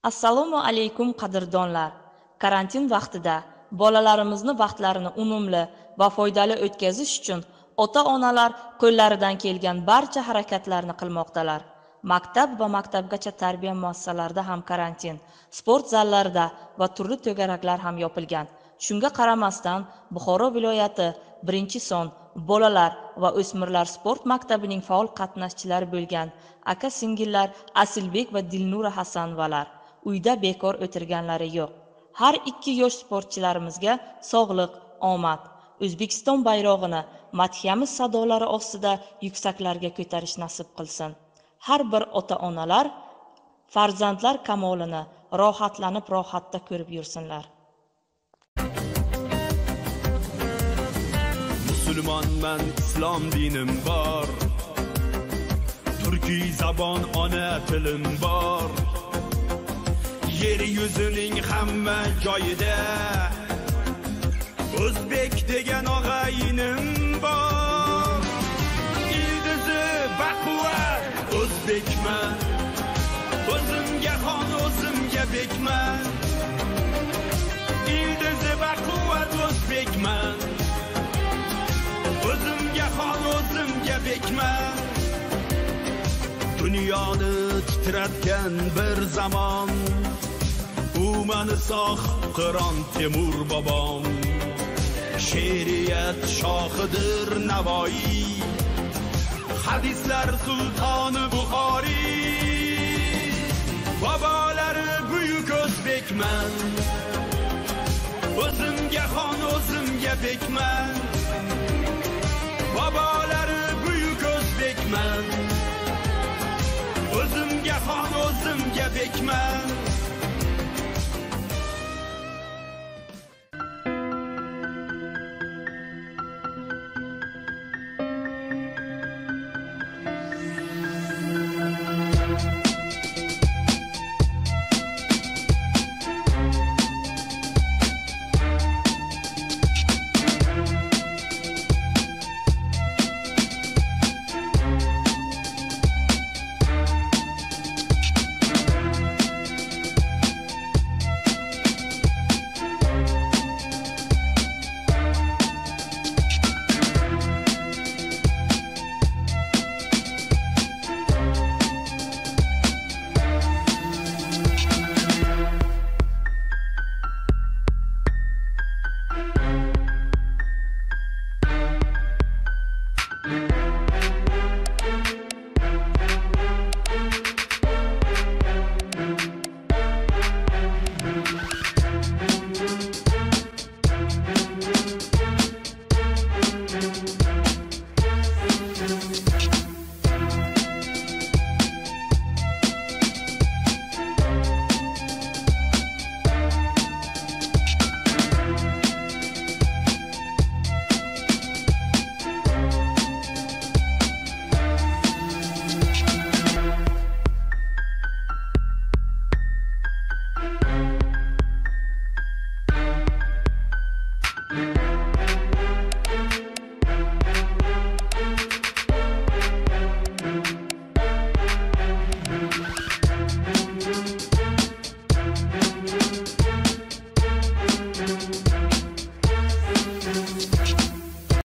Assalomu alaykum qadrdonlar. Karantin vaqtida bolalarimizni vaqtlarini unumli va foydali o'tkazish uchun ota-onalar qo'llaridan kelgan barcha harakatlarni qilmoqdalar. Maktab va maktabgacha tarbiya muassasalarida ham karantin, sport zallarida va turli to'garaklar ham yopilgan. Shunga qaramasdan, Buxoro viloyati 1-son bolalar va o'smirlar sport maktabining faol qatnashchilari bo'lgan aka-singillar Asilbek va Dilnura Hasanovalar uyda bekor o'tirganlari yo'q. Har ikki yosh sportchilarimizga sog'lik, omad, O'zbekiston bayrog'ini madhiyamiz sadolari ostida yuksaklarga ko'tarish nasib qilsin. Har bir ota-onalar farzandlar kamolini rohatlanib rohatda ko'rib yursinlar. Musulmonman, islom dinim bor, turkiy zabon ona tilim bor. Yer yuzining hamma joyida o'zbek degan og'ayinim bor. Ildizi baquvvat o'zbekman, o'zimga xon o'zimga bekman. Ildizi baquvvat o'zbekman, o'zimga xon o'zimga bekman. Dunyoni titratgan bir zamon, u mani sog' Qiron Temur bobom. She'riyat shohidir Navoiy, hadislar sultoni Buxoriy. Bobolari buyuk o'zbekman, o'zimga xon o'zimga bekman. Bobolari buyuk o'zbekman, o'zimga xon o'zimga bekman.